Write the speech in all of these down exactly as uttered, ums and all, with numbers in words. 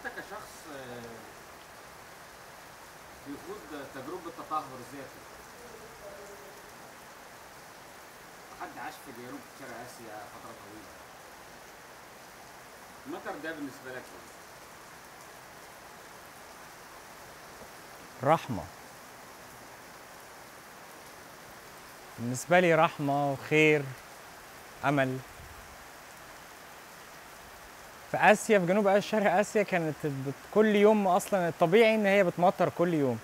انت كشخص آه، بيخوض تجربة تطهر ذاتي، حد عاش في جنوب شرق اسيا فترة طويلة، المطر ده بالنسبة لك ايه؟ رحمة. بالنسبة لي رحمة وخير، أمل. في آسيا، في جنوب آسيا، شرق آسيا، كانت بت- كل يوم أصلا الطبيعي إن هي بتمطر كل يوم،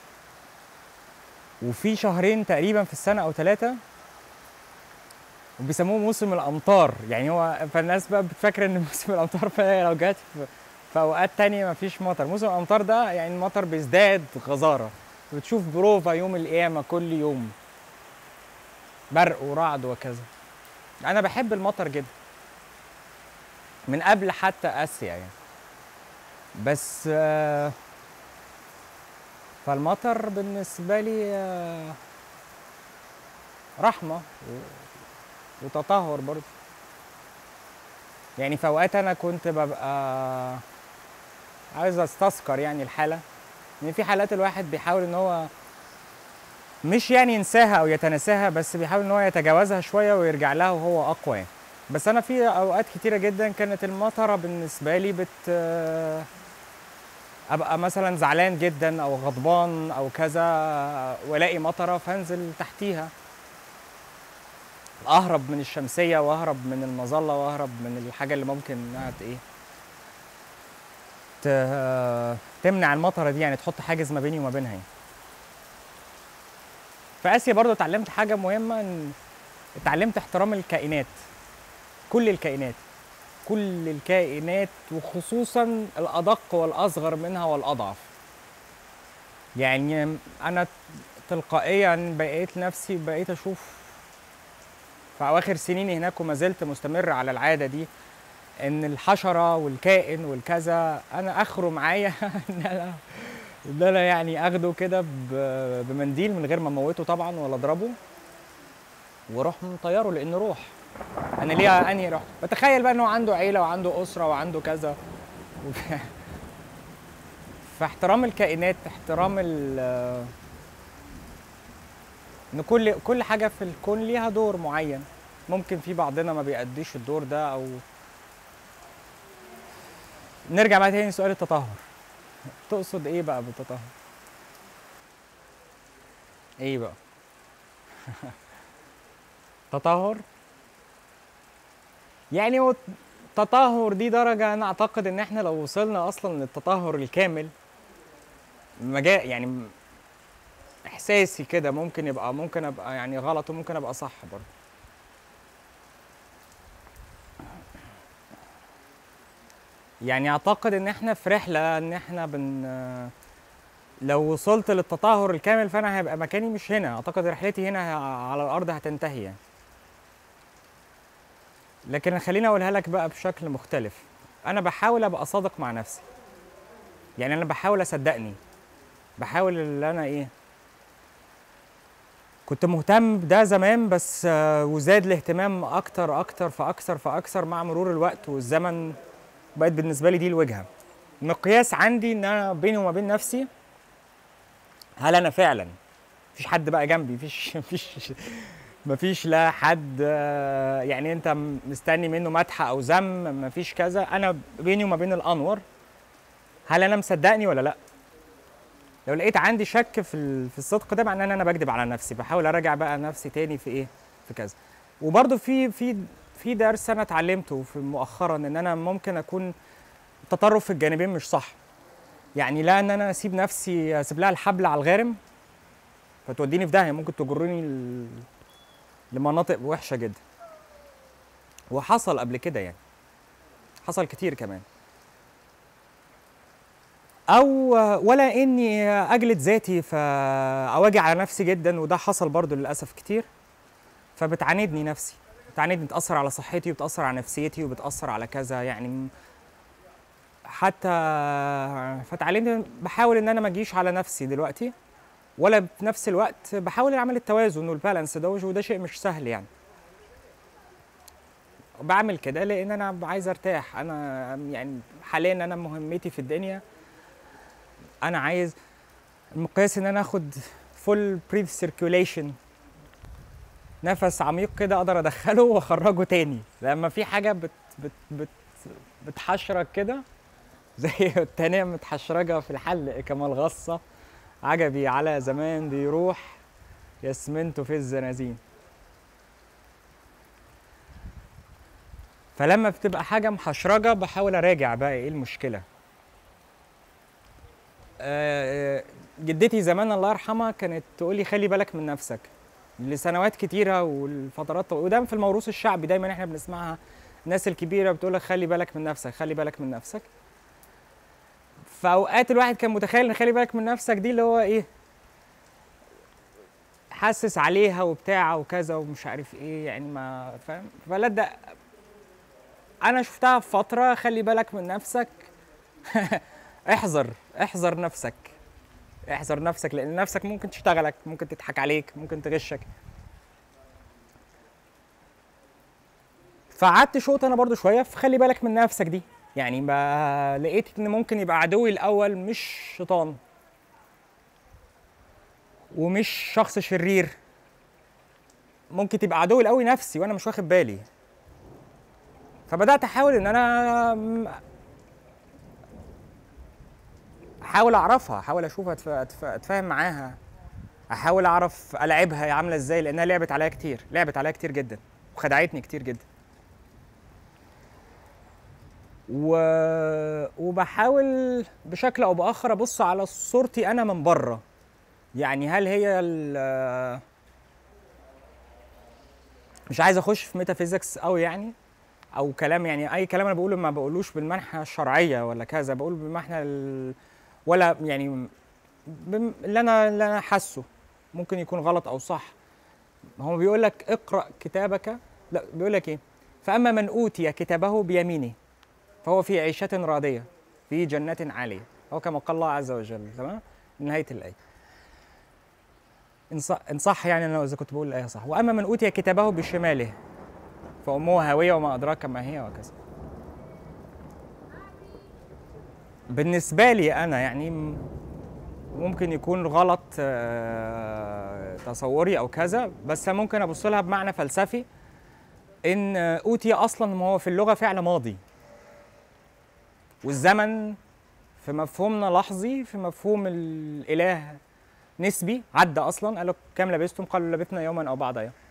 وفي شهرين تقريبا في السنة أو ثلاثة وبيسموه موسم الأمطار. يعني هو فالناس بقى بتفكر إن موسم الأمطار فهي لو جت في, في أوقات تانية مفيش مطر. موسم الأمطار ده يعني المطر بيزداد غزارة، بتشوف بروفا يوم القيامة كل يوم، برق ورعد وكذا. أنا بحب المطر جدا من قبل حتى آسيا يعني. بس آه، فالمطر بالنسبة لي آه، رحمة و- وتطهر برضه. يعني في أوقات أنا كنت ببقى عايز أستذكر يعني الحالة، إن في حالات الواحد بيحاول إن هو مش يعني ينساها أو يتناساها، بس بيحاول إن هو يتجاوزها شوية ويرجع لها وهو أقوى يعني. بس أنا في أوقات كتيرة جدا كانت المطرة بالنسبة لي بت آه، ابقى مثلا زعلان جدا او غضبان او كذا، والاقي مطره فانزل تحتيها، اهرب من الشمسيه واهرب من المظله واهرب من الحاجه اللي ممكن انها ت- ايه ت- تمنع المطره دي، يعني تحط حاجز ما بيني وما بينها يعني. في اسيا برضو اتعلمت حاجه مهمه، ان اتعلمت احترام الكائنات، كل الكائنات، كل الكائنات، وخصوصا الادق والاصغر منها والاضعف. يعني انا تلقائيا بقيت نفسي بقيت اشوف في اواخر سنيني هناك، وما زلت مستمر على العاده دي، ان الحشره والكائن والكذا انا اخره معايا ان انا ان انا يعني اخده كده ب- بمنديل من غير ما اموته طبعا ولا اضربه، واروح مطيره لانه روح. انا ليه انهي روح؟ بتخيل بقى انه عنده عيله وعنده اسره وعنده كذا. فاحترام الكائنات، احترام ال- ان كل كل حاجه في الكون ليها دور معين. ممكن في بعضنا ما بيأديش الدور ده، او نرجع بقى تاني لسؤال التطهر. تقصد ايه بقى بالتطهر؟ ايه بقى تطهر؟ يعني هو التطهر دي درجة، أنا أعتقد إن إحنا لو وصلنا أصلا للتطهر الكامل، مجال يعني إحساسي كده، ممكن يبقى ممكن أبقى يعني غلط وممكن أبقى صح برضه. يعني أعتقد إن إحنا في رحلة، إن إحنا بن لو وصلت للتطهر الكامل فأنا هيبقى مكاني مش هنا. أعتقد رحلتي هنا على الأرض هتنتهي يعني. لكن خليني أقولها لك بقى بشكل مختلف. أنا بحاول أبقى صادق مع نفسي. يعني أنا بحاول أصدقني، بحاول ان انا ايه، كنت مهتم بده زمان بس آه، وزاد الاهتمام اكتر اكتر فاكثر فاكثر مع مرور الوقت والزمن. بقت بالنسبه لي دي الوجهه، مقياس عندي ان انا بيني وما بين نفسي، هل انا فعلا مفيش حد بقى جنبي، مفيش مفيش مفيش لا حد آه، يعني انت مستني منه مدح او ذم، مفيش كذا، انا بيني وما بين الانور، هل انا مصدقني ولا لا؟ لو لقيت عندي شك في ال- في الصدق ده، معناه ان انا بكذب على نفسي، بحاول اراجع بقى نفسي تاني في ايه، في كذا. وبرضه في في في درس انا اتعلمته في مؤخرا، ان انا ممكن اكون التطرف في الجانبين مش صح. يعني لا ان انا اسيب نفسي، اسيب لها الحبل على الغارم فتوديني في داهيه، ممكن تجرني ل- لمناطق وحشه جدا. وحصل قبل كده يعني، حصل كتير كمان. او ولا اني اجلد ذاتي فاواجع على نفسي جدا، وده حصل برضه للاسف كتير، فبتعاندني نفسي، بتعاندني، بتأثر على صحتي وبتأثر على نفسيتي وبتأثر على كذا يعني. حتى فتعلمت، بحاول ان انا ما اجيش على نفسي دلوقتي، ولا في نفس الوقت بحاول اعمل التوازن والبالانس ده، وده شيء مش سهل يعني. بعمل كده لان انا عايز ارتاح. انا يعني حاليا انا مهمتي في الدنيا انا عايز المقياس ان انا اخد فول بريث سيركيوليشن، نفس عميق كده اقدر ادخله واخرجه تاني. لما في حاجه بت بت بت بتحشرك كده زي التانية متحشرجة في الحلق كما الغصة، عجبي على زمان بيروح يسمنته في الزنازين. فلما بتبقى حاجة محشرجة بحاول اراجع بقى ايه المشكلة. آه، جدتي زمان الله يرحمها كانت تقولي خلي بالك من نفسك لسنوات كتيرة والفترات طويلة، وده في الموروث الشعبي دايما احنا بنسمعها. الناس الكبيرة بتقولك خلي بالك من نفسك خلي بالك من نفسك. فأوقات الواحد كان متخيل ان خلي بالك من نفسك دي اللي هو ايه، حاسس عليها وبتاع وكذا ومش عارف ايه يعني، ما فاهم. فلا ده انا شفتها في فترة خلي بالك من نفسك احذر احذر نفسك احذر نفسك، لان نفسك ممكن تشتغلك، ممكن تضحك عليك، ممكن تغشك. فقعدت شوط انا برضو شويه في خلي بالك من نفسك دي. يعني ما لقيت ان ممكن يبقى عدوي الاول مش شيطان ومش شخص شرير، ممكن تبقى عدوي الاول نفسي وانا مش واخد بالي. فبدات احاول ان انا احاول اعرفها، احاول اشوف أتف... أتف... اتفاهم معاها، احاول اعرف العبها هي عامله ازاي، لانها لعبت عليا كتير، لعبت عليا كتير جدا وخدعتني كتير جدا. و... وبحاول بشكل او باخر ابص على صورتي انا من بره. يعني هل هي ال... مش عايز اخش في ميتافيزيكس قوي يعني، او كلام يعني اي كلام انا بقوله ما بقولوش بالمنحى الشرعيه ولا كذا، بقول بالمنحى ال... ولا يعني بم... اللي انا اللي انا حاسه ممكن يكون غلط او صح. هو بيقول لك اقرا كتابك، لا بيقول لك ايه، فاما من اوتي كتابه بيمينه فهو في عيشة راضية في جنات عالية، هو كما قال الله عز وجل. تمام، نهاية الآية إن صح, إن صح يعني أنا إذا كنت بقول الآية صح. وأما من أوتي كتابه بشماله فأمه هاوية وما أدراك ما هي وكذا. بالنسبة لي أنا يعني ممكن يكون غلط تصوري أو كذا، بس ممكن أبص لها بمعنى فلسفي إن أوتي أصلا ما هو في اللغة فعل ماضي، والزمن في مفهومنا لحظي، في مفهوم الاله نسبي، عدى اصلا. قالوا كام لبستم؟ قالوا لبثنا يوما او بعض ايام.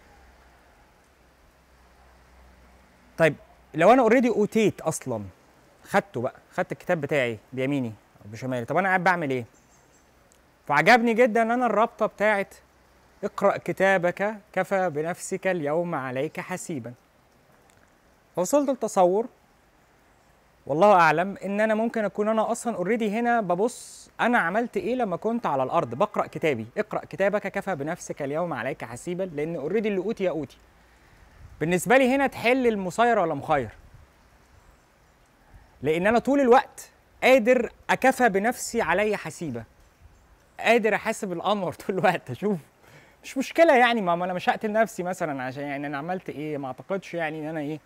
طيب لو انا اوريدي اوتيت اصلا، خدته بقى، خدت الكتاب بتاعي بيميني او بشمالي، طب انا قاعد بعمل ايه؟ فعجبني جدا انا الرابطه بتاعت اقرا كتابك كفى بنفسك اليوم عليك حسيبا. فوصلت لتصور والله اعلم ان انا ممكن اكون انا اصلا اوريدي هنا ببص انا عملت ايه لما كنت على الارض بقرا كتابي. اقرا كتابك كفى بنفسك اليوم عليك حسيبا، لان اوريدي اللي اوتي يا اوتي. بالنسبه لي هنا تحل المسير ولا مخير، لان انا طول الوقت قادر اكفى بنفسي علي حسيبه، قادر احاسب الامر طول الوقت، اشوف مش مشكله يعني. ما انا مش هقتل نفسي مثلا عشان يعني انا عملت ايه، ما اعتقدش يعني ان انا ايه،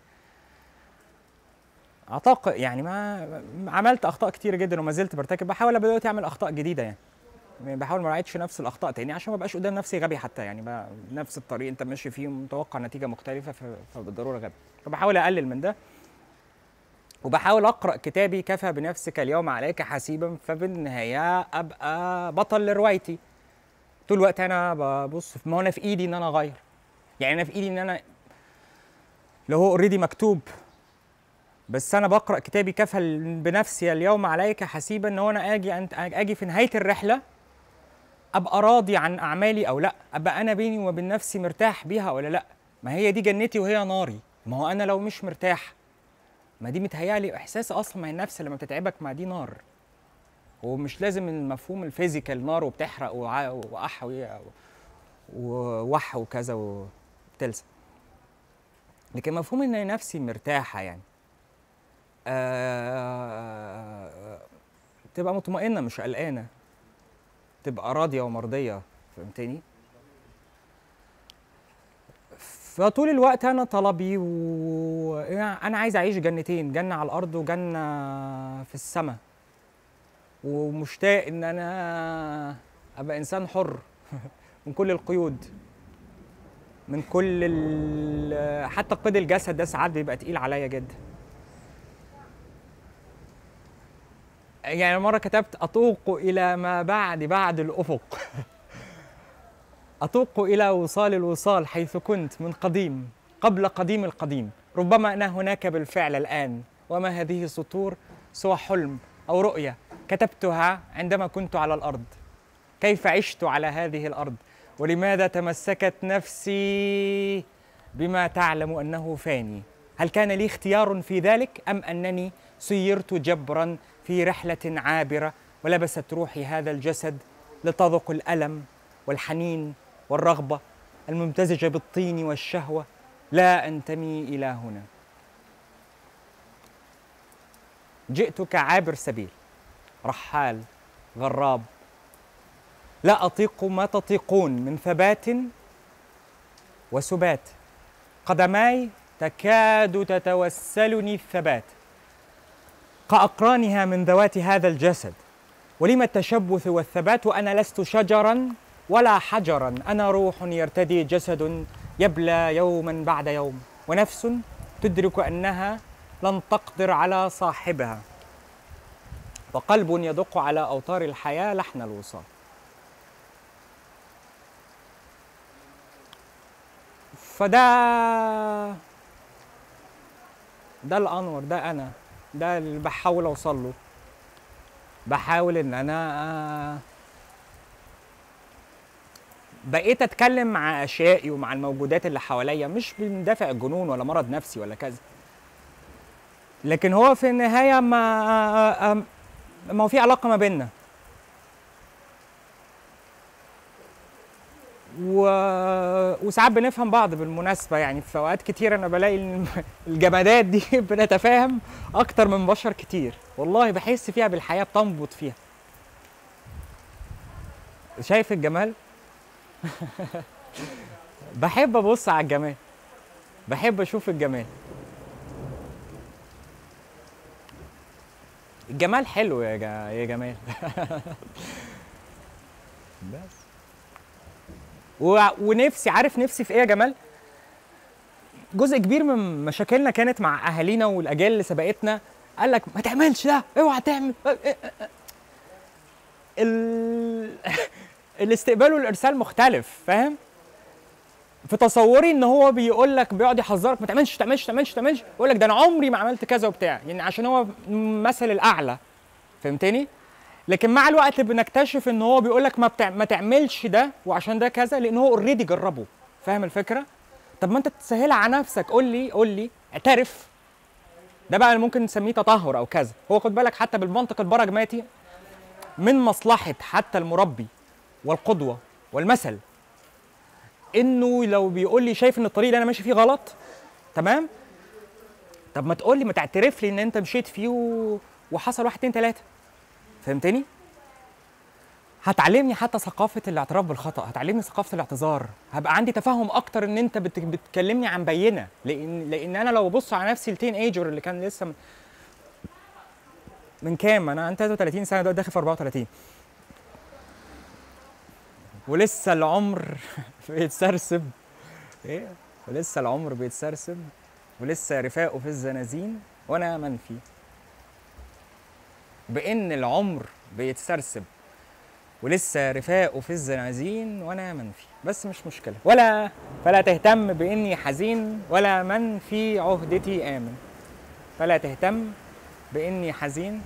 اعتقد يعني ما عملت اخطاء كتير جدا وما زلت برتكب، بحاول دلوقتي اعمل اخطاء جديده يعني. يعني بحاول ما اعيدش نفس الاخطاء تاني عشان ما ابقاش قدام نفسي غبي حتى يعني، بقى نفس الطريق انت ماشي فيه متوقع نتيجه مختلفه فبالضروره غبي. فبحاول اقلل من ده وبحاول اقرا كتابي كفى بنفسك اليوم عليك حسيبا، فبالنهايه ابقى بطل لروايتي. طول الوقت انا ببص، ما هو انا في ايدي ان انا اغير، يعني انا في ايدي ان انا لو هو اوريدي مكتوب، بس انا بقرا كتابي كفى بنفسي اليوم عليك حسيبا، ان هو انا اجي أنت اجي في نهايه الرحله ابقى راضي عن اعمالي او لا، ابقى انا بيني وبين نفسي مرتاح بيها ولا لا. ما هي دي جنتي وهي ناري. ما هو انا لو مش مرتاح، ما دي متهيألي احساس اصلا، ما هي النفس لما بتتعبك ما دي نار. ومش لازم المفهوم الفيزيكال نار وبتحرق واح ووح وكذا وبتلسع، لكن مفهوم ان نفسي مرتاحه يعني آه... تبقى مطمئنه مش قلقانه، تبقى راضيه ومرضيه، فهمتني؟ فطول الوقت انا طلبي و يعني انا عايز اعيش جنتين، جنه على الارض وجنه في السماء، ومشتاق ان انا ابقى انسان حر من كل القيود، من كل ال... حتى قيد الجسد ده ساعات بيبقى تقيل عليا جدا. يعني مرة كتبت أتوق إلى ما بعد بعد الأفق أتوق إلى وصال الوصال حيث كنت من قديم قبل قديم القديم، ربما أنا هناك بالفعل الآن، وما هذه السطور سوى حلم أو رؤية كتبتها عندما كنت على الأرض. كيف عشت على هذه الأرض؟ ولماذا تمسكت نفسي بما تعلم أنه فاني؟ هل كان لي اختيار في ذلك أم أنني سيرت جبرا في رحلة عابرة ولبست روحي هذا الجسد لتذوق الألم والحنين والرغبة الممتزجة بالطين والشهوة؟ لا أنتمي إلى هنا. جئت كعابر سبيل، رحال، غراب، لا أطيق ما تطيقون من ثبات وسبات. قدماي تكاد تتوسلني الثبات كأقرانها من ذوات هذا الجسد. ولم التشبث والثبات وأنا لست شجرا ولا حجرا، أنا روح يرتدي جسد يبلى يوما بعد يوم، ونفس تدرك أنها لن تقدر على صاحبها، وقلب يدق على أوتار الحياة لحن الوصال. فده ده الأنور، ده أنا، ده اللي بحاول أوصل له. بحاول إن أنا بقيت أتكلم مع أشيائي ومع الموجودات اللي حواليا، مش من دافع الجنون ولا مرض نفسي ولا كذا، لكن هو في النهاية ما ما هو في علاقة ما بيننا. و... وساعات بنفهم بعض بالمناسبة، يعني في أوقات كتير أنا بلاقي الجمادات دي بنتفاهم أكتر من بشر كتير، والله بحس فيها بالحياة، بتنبض فيها. شايف الجمال؟ بحب أبص على الجمال، بحب أشوف الجمال. الجمال حلو يا جا... يا جمال. بس و... ونفسي، عارف نفسي في ايه يا جمال؟ جزء كبير من مشاكلنا كانت مع اهالينا والاجيال اللي سبقتنا، قال لك ما تعملش ده، اوعى تعمل. ال... الاستقبال والارسال مختلف، فاهم؟ في تصوري ان هو بيقول لك، بيقعد يحذرك ما تعملش تعملش تعملش تعملش، يقول لك ده انا عمري ما عملت كذا وبتاع، يعني عشان هو المثل الاعلى، فهمتني؟ لكن مع الوقت بنكتشف ان هو بيقول لك ما, بتع... ما تعملش ده وعشان ده كذا، لان هو اوريدي جربه، فاهم الفكره؟ طب ما انت تسهلها على نفسك، قول لي قول لي اعترف. ده بقى اللي ممكن نسميه تطهر او كذا. هو خد بالك حتى بالمنطق البراجماتي من مصلحه حتى المربي والقدوه والمثل انه لو بيقول لي شايف ان الطريق اللي انا ماشي فيه غلط، تمام؟ طب ما تقول لي، ما تعترف لي ان انت مشيت فيه و... وحصل واحد اتنين تلاته، فهمتني؟ هتعلمني حتى ثقافة الاعتراف بالخطأ، هتعلمني ثقافة الاعتذار، هبقى عندي تفهم أكتر إن أنت بت... بتكلمني عن بينة، لأن لأن أنا لو ببص على نفسي التين ايجر اللي كان لسه من, من كام؟ أنا أنا تلاتة وتلاتين سنة دلوقتي داخل في أربعة وتلاتين، ولسه العمر بيتسرسب، إيه؟ ولسه العمر بيتسرسب، ولسه رفاقه في الزنازين وأنا منفي. بإن العمر بيتسرسب ولسه رفاقه في الزنازين وانا منفي، بس مش مشكله، ولا فلا تهتم باني حزين ولا من في عهدتي امن. فلا تهتم باني حزين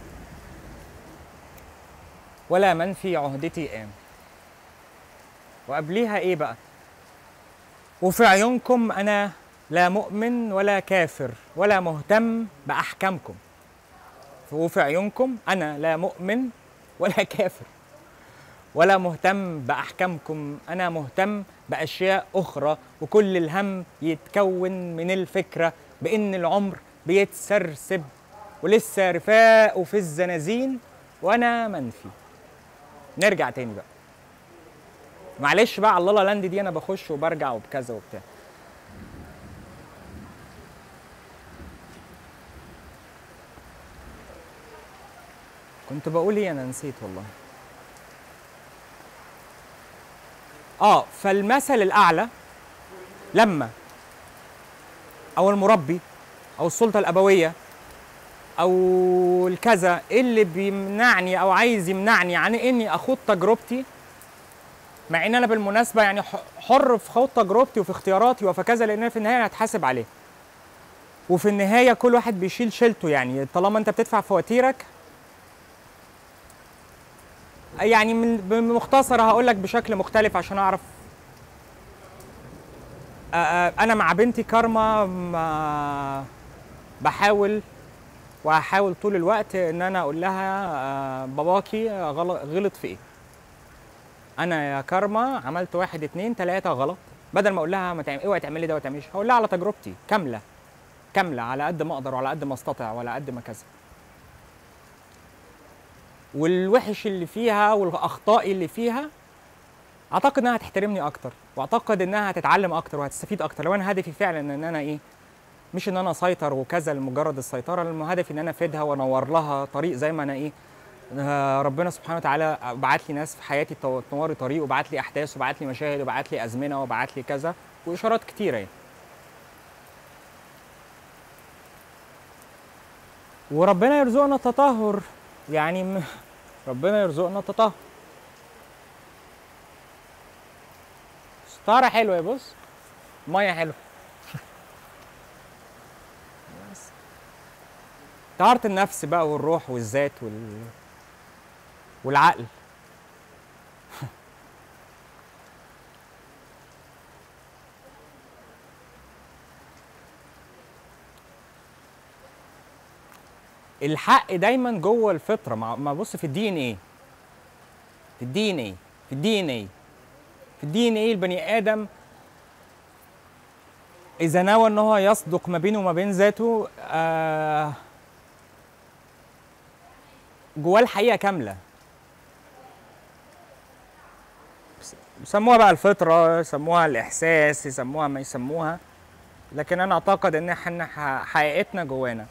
ولا من في عهدتي امن. وقبليها ايه بقى؟ وفي عيونكم انا لا مؤمن ولا كافر ولا مهتم باحكامكم. وفي عيونكم انا لا مؤمن ولا كافر ولا مهتم بأحكامكم، أنا مهتم بأشياء أخرى، وكل الهم يتكون من الفكرة بإن العمر بيتسرسب ولسه رفاقه في الزنازين وأنا منفي. نرجع تاني بقى، معلش بقى على لالا لاند دي أنا بخش وبرجع وبكذا وبتاع. كنت بقول ايه؟ انا نسيت والله. اه فالمثل الاعلى لما او المربي او السلطه الابويه او الكذا اللي بيمنعني او عايز يمنعني عن اني اخوض تجربتي، مع ان انا بالمناسبه يعني حر في خوض تجربتي وفي اختياراتي وفي كذا، لان في النهايه انا هتحاسب عليه، وفي النهايه كل واحد بيشيل شيلته. يعني طالما انت بتدفع فواتيرك، يعني من بمختصر هقول لك بشكل مختلف عشان اعرف. انا مع بنتي كارما ما بحاول وهحاول طول الوقت ان انا اقول لها باباكي غلط في ايه. انا يا كارما عملت واحد اتنين تلاته غلط، بدل ما اقول لها ما تعمل اوعي تعملي ده وما تعمليش، هقول لها على تجربتي كامله كامله على قد ما اقدر وعلى قد ما استطيع وعلى قد ما كذا، والوحش اللي فيها والاخطاء اللي فيها اعتقد انها هتحترمني اكتر، واعتقد انها هتتعلم اكتر وهتستفيد اكتر لو انا هدفي فعلا ان انا ايه، مش ان انا اسيطر وكذا لمجرد السيطره، لما هدفي ان انا افيدها وانور لها طريق زي ما انا ايه، ربنا سبحانه وتعالى بعت لي ناس في حياتي تنور طريق، وبعت لي احداث وبعت لي مشاهد وبعت لي ازمنه وبعت لي كذا واشارات كتيره يعني. وربنا يرزقنا التطهر، يعني ربنا يرزقنا التطهر. ستاره حلوه، بص ميه حلوه. طهارة النفس بقى والروح والذات وال... والعقل. الحق دايما جوه الفطره، ما بص في الدي ان ايه، في الدي ان ايه في الدي ان ايه في الدي ان ايه البني ادم اذا نوى ان هو يصدق ما بينه وما بين ذاته، آه جواه الحقيقه كامله. يسموها بقى الفطره، يسموها الاحساس، يسموها ما يسموها، لكن انا اعتقد ان احنا حقيقتنا جوانا.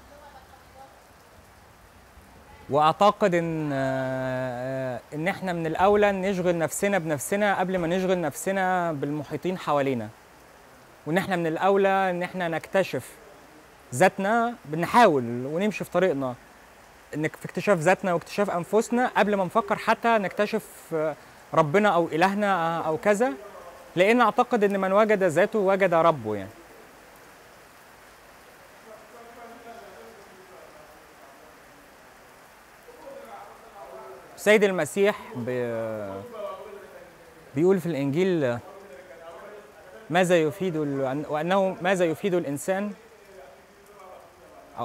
واعتقد ان ان احنا من الاولى نشغل نفسنا بنفسنا قبل ما نشغل نفسنا بالمحيطين حوالينا، وان احنا من الاولى ان احنا نكتشف ذاتنا، بنحاول ونمشي في طريقنا انك في اكتشاف ذاتنا واكتشاف انفسنا قبل ما نفكر حتى نكتشف ربنا او الهنا او كذا، لان اعتقد ان من وجد ذاته وجد ربه يعني. السيد المسيح بيقول في الانجيل ماذا يفيد وانه ماذا يفيد الانسان، أو,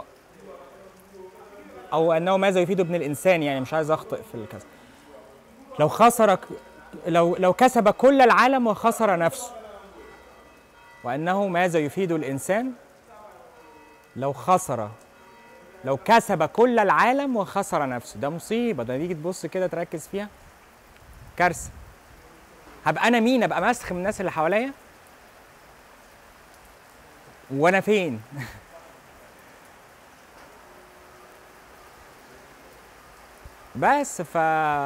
او انه ماذا يفيد ابن الانسان، يعني مش عايز اخطئ في الكذا، لو خسر لو لو كسب كل العالم وخسر نفسه، وانه ماذا يفيد الانسان لو خسر لو كسب كل العالم وخسر نفسه. ده مصيبه، ده تيجي تبص كده تركز فيها كارثه. هبقى انا مين؟ ابقى مسخ من الناس اللي حواليا وانا فين؟ بس ف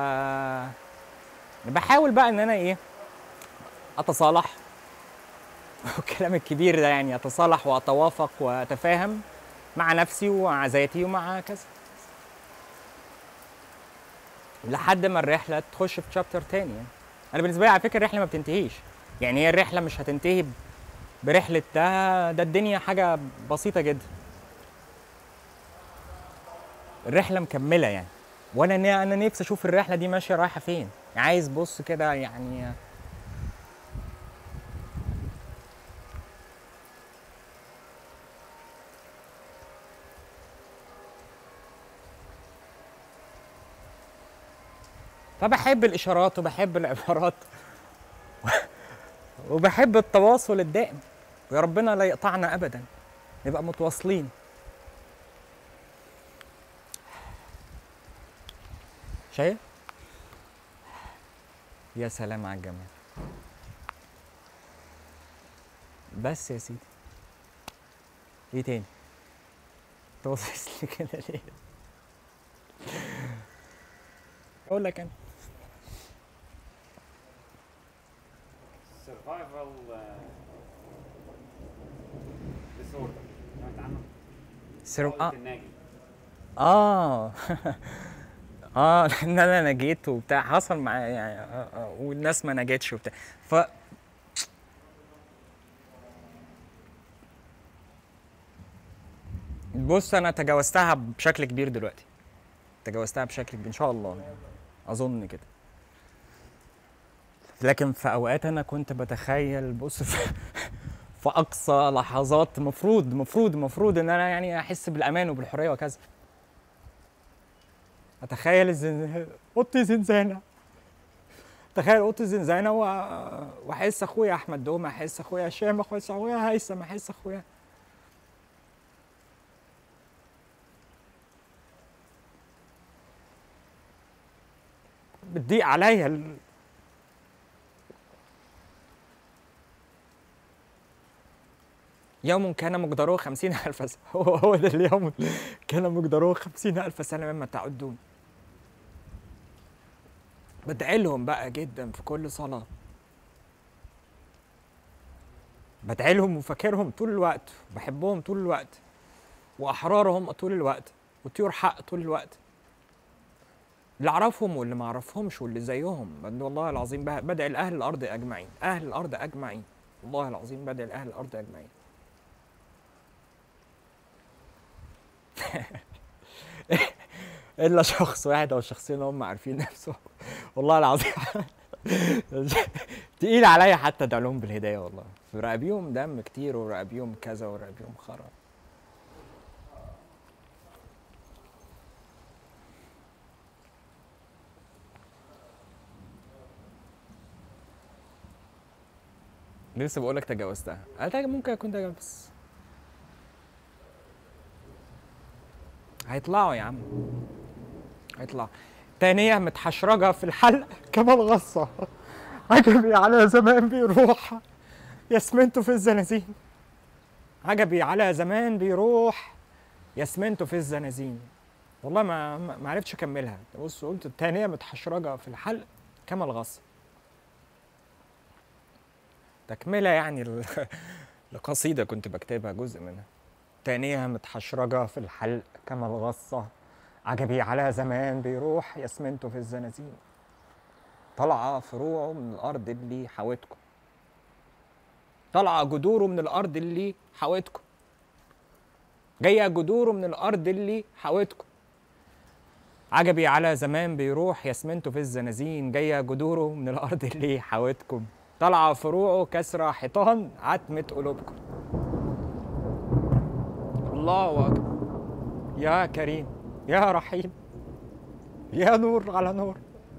بحاول بقى ان انا ايه، اتصالح والكلام الكبير ده يعني، اتصالح واتوافق واتفاهم مع نفسي ومع ذاتي ومع كذا، لحد ما الرحله تخش في شابتر تاني يعني. انا بالنسبه لي على فكره الرحله ما بتنتهيش، يعني هي الرحله مش هتنتهي برحله ده ده الدنيا حاجه بسيطه جدا، الرحله مكمله يعني. وانا انا نفسي اشوف الرحله دي ماشيه رايحه فين، عايز بص كده يعني. فبحب الاشارات وبحب العبارات وبحب التواصل الدائم، ويا ربنا لا يقطعنا ابدا، نبقى متواصلين. شايف؟ يا سلام على الجمال. بس يا سيدي ايه تاني؟ توصل لي كده ليه؟ اقول لك انا سرفايفل ديسوردر، سمعت عنه؟ سيرو عقدة اه الناجي. اه اه ان انا نجيت وبتاع، حصل معايا يعني آه آه والناس ما نجتش وبتاع. ف بص انا تجاوزتها بشكل كبير دلوقتي، تجاوزتها بشكل كبير ان شاء الله يعني. اظن كده. لكن في اوقات انا كنت بتخيل، بص في, في اقصى لحظات مفروض مفروض مفروض ان انا يعني احس بالامان وبالحريه وكذا، اتخيل الزن... اوضتي زنزانه، تخيل اوضتي زنزانه و... واحس اخويا احمد دوم، احس اخويا هشام، احس اخويا هيثم، احس اخويا، بتضيق عليا ال... يوم كان مقداره خمسين ألف سنة. هو هو ده اليوم كان مقداره خمسين ألف سنة مما تعدون. بدعي لهم بقى جدا في كل صلاة، بدعي لهم وفاكرهم طول الوقت، وبحبهم طول الوقت، وأحرارهم طول الوقت، وطيور حق طول الوقت، اللي أعرفهم واللي ما أعرفهمش واللي زيهم. والله العظيم بدعي لأهل الأرض أجمعين، أهل الأرض أجمعين، والله العظيم بدعي لأهل الأرض أجمعين. الا شخص واحد او شخصين هم عارفين نفسهم. والله العظيم تقيل عليا حتى ادعي لهم بالهدايه، والله رقابيهم دم كتير ورقابيهم كذا ورقابيهم خرا. لسه بقول لك تجاوزتها، انا ممكن اكون تجاوز بس هيطلعوا يا عم، هيطلعوا. تانية متحشرجة في الحلق كما الغصة، عجبي على زمان بيروح ياسمنته في الزنازين، عجبي على زمان بيروح ياسمنته في الزنازين. والله ما ما عرفتش اكملها. بص قلت التانية متحشرجة في الحلق كما الغصة، تكملة يعني لقصيدة كنت بكتبها جزء منها. تانية متحشرجة في الحلق كما الغصة، عجبي على زمان بيروح ياسمنته في الزنازين، طالعة فروعه من الأرض اللي حاوتكم، طالعة جذوره من الأرض اللي حاوتكم، جاية جذوره من الأرض اللي حاوتكم، عجبي على زمان بيروح ياسمنته في الزنازين، جاية جذوره من الأرض اللي حاوتكم، طالعة فروعه كسرة حيطان عتمة قلوبكم. الله أكبر، يا كريم يا رحيم يا نور على نور.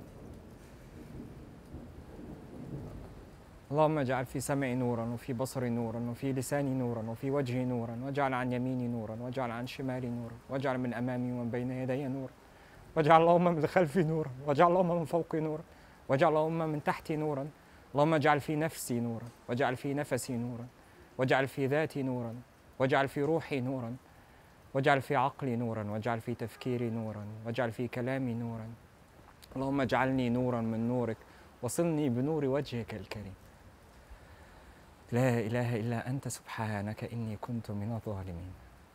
اللهم اجعل في سمعي نورا وفي بصري نورا وفي لساني نورا وفي وجهي نورا، واجعل عن يميني نورا واجعل عن شمالي نورا، واجعل من امامي ومن بين يدي نورا، واجعل اللهم من خلفي نورا، واجعل اللهم من فوقي نورا، واجعل اللهم من تحتي نورا. اللهم اجعل في نفسي نورا، واجعل في نفسي نورا، واجعل في ذاتي نورا، واجعل في روحي نورا، واجعل في عقلي نورا، واجعل في تفكيري نورا، واجعل في كلامي نورا. اللهم اجعلني نورا من نورك، وصلني بنور وجهك الكريم. لا إله إلا أنت سبحانك إني كنت من الظالمين.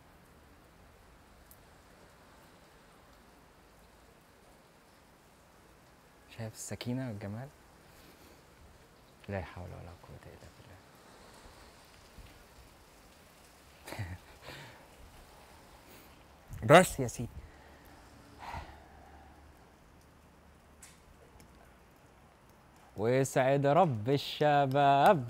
شايف السكينة والجمال؟ لا حول ولا قوة إلا بالله. بس يا سيدي، ويسعد رب الشباب،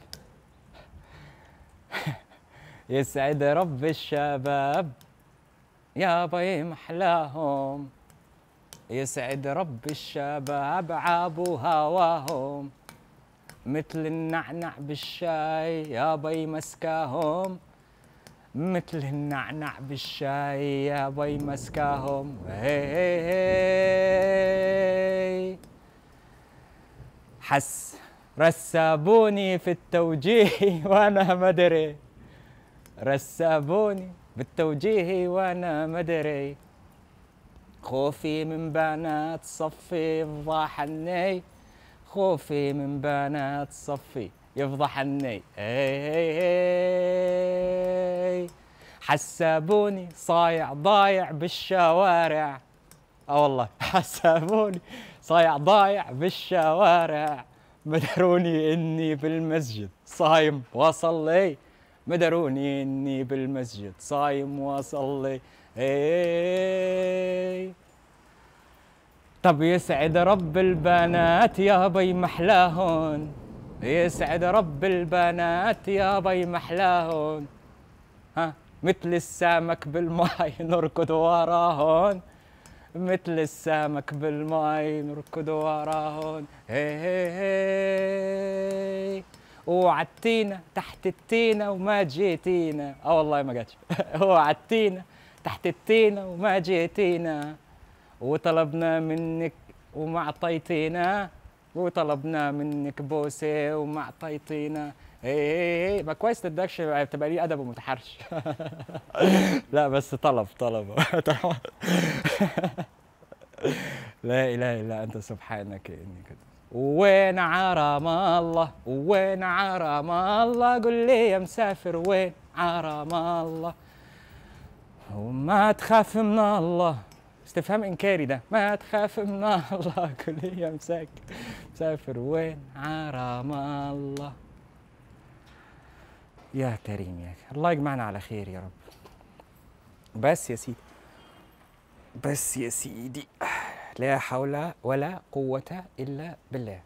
يسعد رب الشباب يا بي محلاهم، يسعد رب الشباب عابوا هواهم، مثل النعنع بالشاي يا بي مسكاهم، مثل النعنع بالشاي يا بي مسكاهم. هي هي هي حس رسابوني في التوجيه وانا مدري، رسابوني بالتوجيه وانا مدري، خوفي من بنات صفي يفضحني، خوفي من بنات صفي يفضحني. هي هي هي حسبوني صايع ضايع بالشوارع. اه والله حسبوني صايع ضايع بالشوارع، مدروني اني بالمسجد صايم واصلي، مدروني اني بالمسجد صايم واصلي. ايه طب يسعد رب البنات يا بي محلاهن، يسعد رب البنات يا بي محلاهن، ها مثل السمك بالماي نركض وراهن، مثل السمك بالماي نركض وراهن. هي هي هي وعدتينا تحت التينة وما جيتينا. اه والله ما جاتش. وعدتينا تحت التينة وما جيتينا، وطلبنا منك وما اعطيتينا، وطلبنا منك بوسه وما اعطيتينا. ايه ما كويس تدكش بتبقى ليه ادب ومتحرش. لا بس طلب طلب. لا اله الا انت سبحانك اني كنت. وين عرم الله وين عرم الله، قل لي يا مسافر وين عرم الله. وما تخاف من الله، استفهام انكاري ده، ما تخاف من الله، قل لي يا مسافر مسافر وين عرم الله. يا كريم يا كريم. الله يجمعنا على خير يا رب. بس يا سيدي بس يا سيدي لا حول ولا قوة إلا بالله.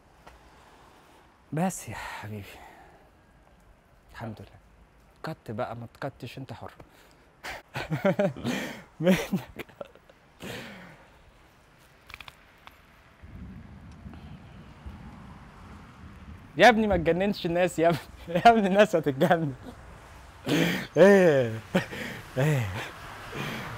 بس يا حبيبي الحمد لله. قت بقى ما تقتش انت حر. منك. يا ابني ما تجننش الناس يا ابني. يا ابني الناس هتتجنن. ايه ايه